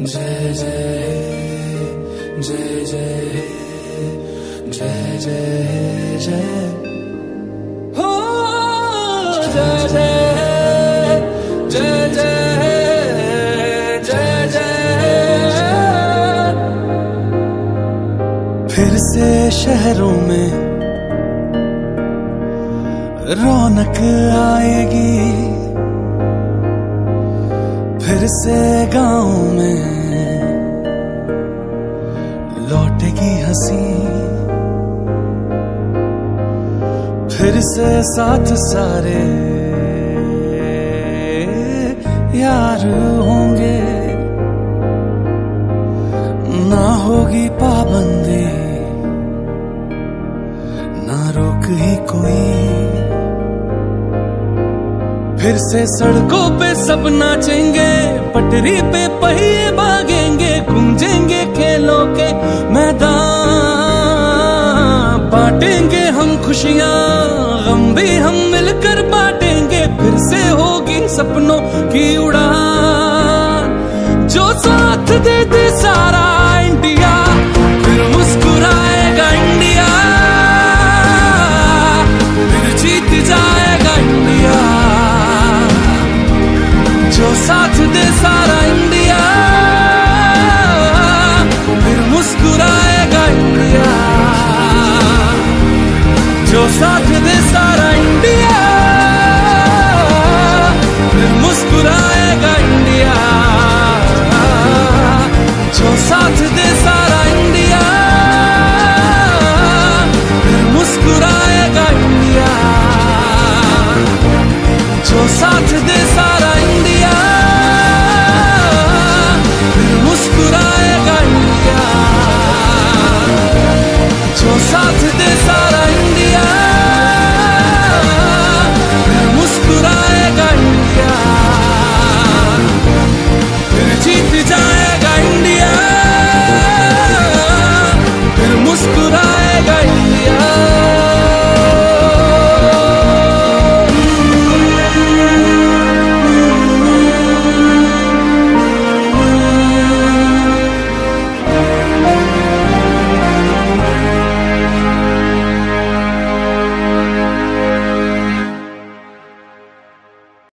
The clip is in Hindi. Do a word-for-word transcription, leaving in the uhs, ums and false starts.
जय जय जय जय जय जय जय हो जय जय जय जय जय जय। फिर से शहरों में रौनक आएगी, फिर से गाँव में लौटेगी हंसी, फिर से साथ सारे यार होंगे, ना होगी पाबंदी ना रोक ही कोई, फिर से सड़कों पे सब नाचेंगे, पटरी पे पहिए भागेंगे, गूंजेंगे खेलों के मैदान, बांटेंगे हम खुशियां गम भी हम मिलकर बांटेंगे, फिर से होगी सपनों की उड़ान। जो साथ दे दे सारा इंडिया, फिर मुस्कुराएगा इंडिया, फिर जीत जाएगा इंडिया। जो साथ दे सारा इंडिया, फिर मुस्कुराएगा इंडिया। जो साथ दे